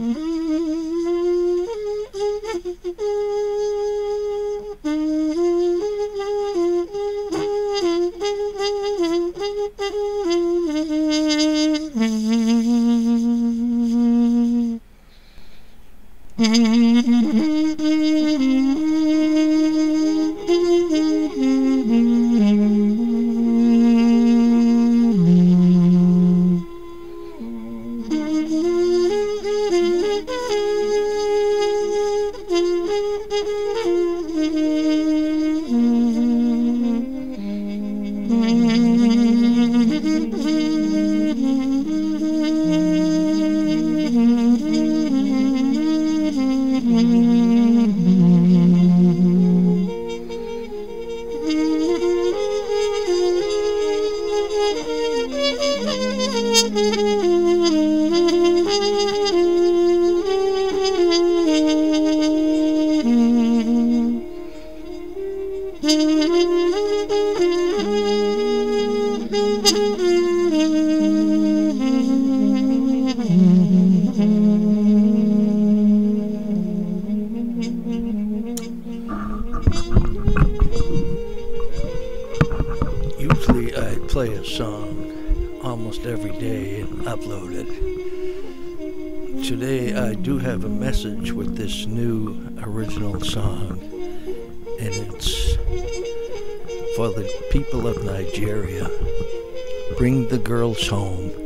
Usually I play a song almost every day and upload it. Today I do have a message with this new original song, and it's for the people of Nigeria. Bring the girls home.